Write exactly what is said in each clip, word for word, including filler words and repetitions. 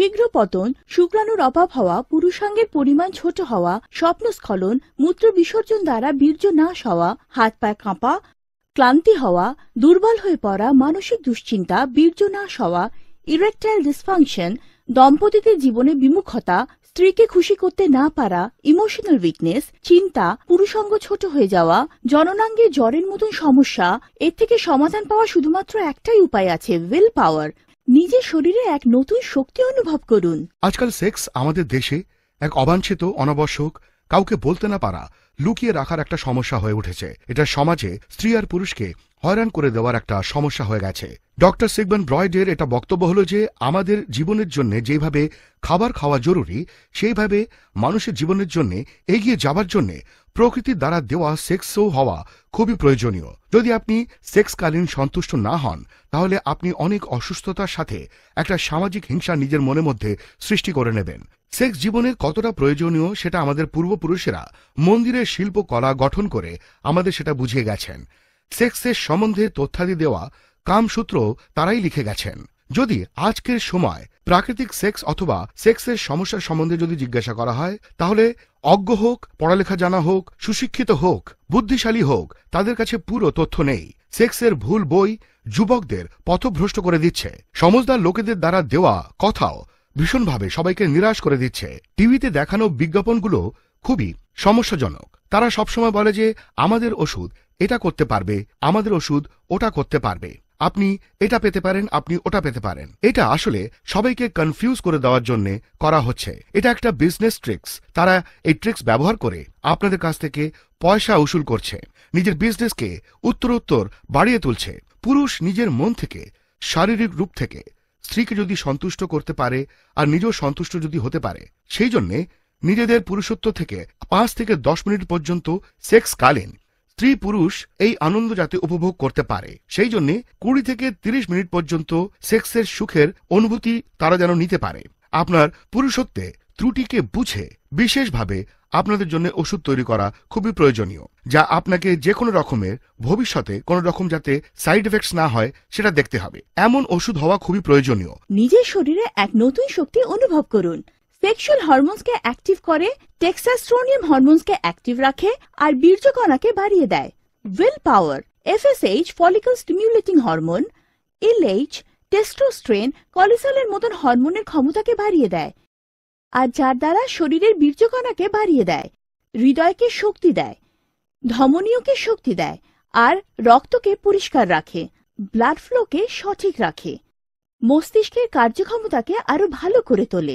শীঘ্র পতন, শুক্রাণুর অভাব হওয়া, পুরুষাঙ্গের পরিমাণ ছোট হওয়া, স্বপ্নস্খলন, মূত্র বিসর্জন দ্বারা বীর্য নাশ হওয়া, হাত পায়ে কাঁপা, ক্লান্তি হওয়া, দুর্বল হয়ে পড়া, মানসিক দুশ্চিন্তা, বীর্য নাশ হওয়া, ইরেকটাইল ডিসফাংশন, দম্পতিদের জীবনে বিমুখতা, স্ত্রীকে খুশি করতে না পারা, ইমোশনাল উইকনেস, চিন্তা, পুরুষাঙ্গ ছোট হয়ে যাওয়া, জননাঙ্গে জ্বরের মতন সমস্যা। এর থেকে সমাধান পাওয়া শুধুমাত্র একটাই উপায় আছে, উইল পাওয়ার। নিজের শরীরে এক নতুন শক্তি অনুভব করুন। আজকাল সেক্স আমাদের দেশে এক অবাঞ্ছিত, অনাবশ্যক, কাউকে বলতে না পারা, লুকিয়ে রাখার একটা সমস্যা হয়ে উঠেছে। এটা সমাজে স্ত্রী আর পুরুষকে হয়রান করে দেওয়ার একটা সমস্যা হয়ে গেছে। ডক্টর সিগমন্ড ফ্রয়েডের এটা বক্তব্য হলো যে আমাদের জীবনের জন্য যেভাবে খাবার খাওয়া জরুরি, সেইভাবে মানুষের জীবনের জন্য এগিয়ে যাবার জন্য প্রকৃতির দ্বারা দেওয়া সেক্সও হওয়া খুবই প্রয়োজনীয়। যদি আপনি সেক্সকালীন সন্তুষ্ট না হন, তাহলে আপনি অনেক অসুস্থতার সাথে একটা সামাজিক হিংসা নিজের মনের মধ্যে সৃষ্টি করে নেবেন। সেক্স জীবনে কতটা প্রয়োজনীয় সেটা আমাদের পূর্বপুরুষেরা মন্দিরের শিল্পকলা গঠন করে আমাদের সেটা বুঝিয়ে গেছেন। সেক্সের সম্বন্ধে তথ্যাদি দেওয়া কামসূত্র তারাই লিখে গেছেন। যদি আজকের সময় প্রাকৃতিক সেক্স অথবা সেক্সের সমস্যার সম্বন্ধে যদি জিজ্ঞাসা করা হয়, তাহলে অজ্ঞ হোক, পড়ালেখা জানা হোক, সুশিক্ষিত হোক, বুদ্ধিশালী হোক, তাদের কাছে পুরো তথ্য নেই। সেক্সের ভুল বই যুবকদের পথভ্রষ্ট করে দিচ্ছে। সমজদার লোকেদের দ্বারা দেওয়া কথাও ভীষণভাবে সবাইকে নিরাশ করে দিচ্ছে। টিভিতে দেখানো বিজ্ঞাপনগুলো খুবই সমস্যাজনক। তারা সবসময় বলে যে আমাদের ওষুধ এটা করতে পারবে, আমাদের ওষুধ ওটা করতে পারবে, আপনি এটা পেতে পারেন, আপনি ওটা পেতে পারেন। এটা আসলে সবাইকে কনফিউজ করে দেওয়ার জন্য করা হচ্ছে। এটা একটা বিজনেস ট্রিক্স। তারা এই ট্রিক্স ব্যবহার করে আপনাদের কাছ থেকে পয়সা উসুল করছে, নিজের বিজনেসকে উত্তরোত্তর বাড়িয়ে তুলছে। পুরুষ নিজের মন থেকে, শারীরিক রূপ থেকে স্ত্রীকে যদি সন্তুষ্ট করতে পারে আর নিজেও সন্তুষ্ট যদি হতে পারে, সেই জন্যে নিজেদের পুরুষত্ব থেকে পাঁচ থেকে দশ মিনিট পর্যন্ত সেক্সকালীন স্ত্রী পুরুষ এই আনন্দ যাতে উপভোগ করতে পারে, সেই জন্য কুড়ি থেকে তিরিশ মিনিট পর্যন্ত সেক্সের সুখের অনুভূতি তারা যেন নিতে পারে। আপনার পুরুষত্বে ত্রুটিকে বুঝে বিশেষভাবে আপনাদের জন্য ওষুধ তৈরি করা খুবই প্রয়োজনীয়, যা আপনাকে যে কোনো রকমের ভবিষ্যতে কোনো রকম যাতে সাইড এফেক্টস না হয় সেটা দেখতে হবে। এমন ওষুধ হওয়া খুবই প্রয়োজনীয়। নিজের শরীরে এক নতুন শক্তি অনুভব করুন। সেক্সুয়াল হরমোনসকে অ্যাক্টিভ করে, টেস্টোস্টেরন হরমোনসকে অ্যাক্টিভ রাখে আর বীর্যকণাকে বাড়িয়ে দেয়। Will power, FSH follicle stimulating hormone, LH testosterone কর্টিসলের মতন হরমোনের ক্ষমতাকে বাড়িয়ে দেয়, আর যার দ্বারা শরীরের বীর্যকণাকে বাড়িয়ে দেয়, হৃদয়কে শক্তি দেয়, ধমনীয়কে শক্তি দেয় আর রক্তকে পরিষ্কার রাখে, ব্লাড ফ্লোকে সঠিক রাখে, মস্তিষ্কের কার্যক্ষমতাকে আরো ভালো করে তোলে।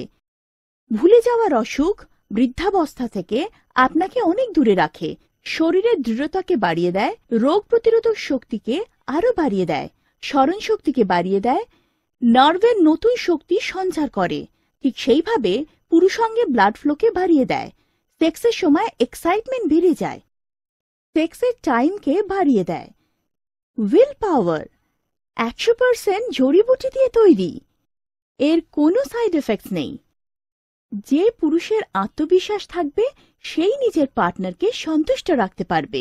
ভুলে যাওয়ার অসুখ, বৃদ্ধাবস্থা থেকে আপনাকে অনেক দূরে রাখে, শরীরের দৃঢ়তাকে বাড়িয়ে দেয়, রোগ প্রতিরোধক শক্তিকে আরো বাড়িয়ে দেয়, স্মরণ শক্তিকে বাড়িয়ে দেয়, নার্ভের নতুন শক্তি সঞ্চার করে। ঠিক সেইভাবে পুরুষাঙ্গে ব্লাড ফ্লোকে বাড়িয়ে দেয়। সেক্সের সময় এক্সাইটমেন্ট বেড়ে যায়, সেক্সের টাইমকে বাড়িয়ে দেয়। উইল পাওয়ার একশো পার্সেন্ট জড়িবুটি দিয়ে তৈরি, এর কোনো সাইড এফেক্টস নেই। যে পুরুষের আত্মবিশ্বাস থাকবে সেই নিজের পার্টনারকে সন্তুষ্ট রাখতে পারবে।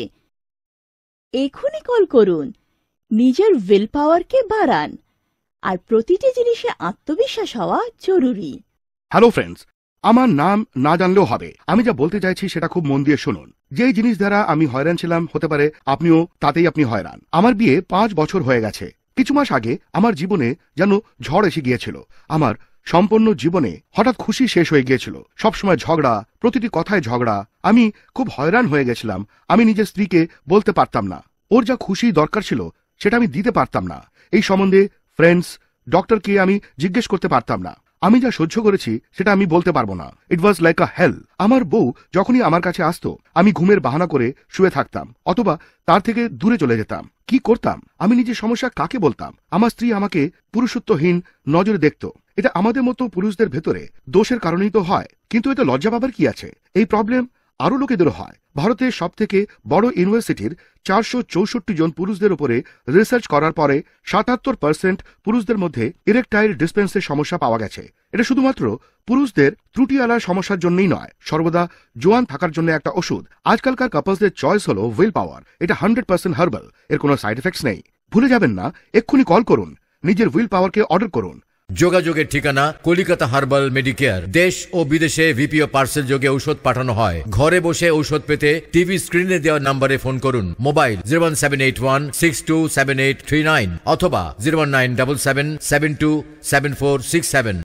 এখনই কল করুন, নিজের উইল পাওয়ারকে বাড়ান, আর প্রতিটি জিনিসে আত্মবিশ্বাস হওয়া জরুরি। হ্যালো ফ্রেন্ডস, আমার নাম না জানলেও হবে। আমি যা বলতে চাইছি সেটা খুব মন দিয়ে শুনুন। যেই জিনিস দ্বারা আমি হয়রান ছিলাম, হতে পারে আপনিও তাতেই আপনি হয়রান। আমার বিয়ে পাঁচ বছর হয়ে গেছে। কিছু মাস আগে আমার জীবনে যেন ঝড় এসে গিয়েছিল। আমার সম্পূর্ণ জীবনে হঠাৎ খুশি শেষ হয়ে গিয়েছিল। সবসময় ঝগড়া, প্রতিটি কথায় ঝগড়া। আমি খুব হয়রান হয়ে গেছিলাম। আমি নিজের স্ত্রীকে বলতে পারতাম না, ওর যা খুশি দরকার ছিল সেটা আমি দিতে পারতাম না। এই সম্বন্ধে ফ্রেন্ডস, ডক্টরকে আমি জিজ্ঞেস করতে পারতাম না। আমি যা সহ্য করেছি সেটা আমি বলতে পারবো না। It was like a hell. আমার বউ যখনই আমার কাছে আসতো, আমি ঘুমের বাহানা করে শুয়ে থাকতাম অথবা তার থেকে দূরে চলে যেতাম। কি করতাম? আমি নিজের সমস্যা কাকে বলতাম? আমার স্ত্রী আমাকে পুরুষত্বহীন নজরে দেখত। এটা আমাদের মতো পুরুষদের ভেতরে দোষের কারণেই তো হয়, কিন্তু এতে লজ্জা পাবার কি আছে? এই প্রবলেম আরো লোকেদেরও হয়। ভারতের সব থেকে বড় ইউনিভার্সিটির চারশো চৌষট্টি জন পুরুষদের উপরে রিসার্চ করার পরে সাতাত্তর পার্সেন্ট পুরুষদের মধ্যে ইরেকটাইল ডিসপেন্সের সমস্যা পাওয়া গেছে। এটা শুধুমাত্র পুরুষদের ত্রুটিওয়ালা সমস্যার জন্যই নয়, সর্বদা জোয়ান থাকার জন্য একটা ওষুধ। আজকালকার কাপলসদের চয়েস হলো উইল পাওয়ার। এটা হান্ড্রেড পার্সেন্ট হার্বাল, এর কোনো সাইড এফেক্টস নেই। ভুলে যাবেন না, এক্ষুনি কল করুন, নিজের উইল পাওয়ারকে অর্ডার করুন। যোগাযোগের ঠিকানা কলিকাতা হার্বাল মেডিকেয়ার। দেশ ও বিদেশে ভিপিও পার্সেল যোগে ঔষধ পাঠানো হয়। ঘরে বসে ঔষধ পেতে টিভি স্ক্রিনে দেওয়া নম্বরে ফোন করুন। Mobile zero one seven eight one six two seven eight three nine অথবা zero one nine seven seven seven two seven four six seven.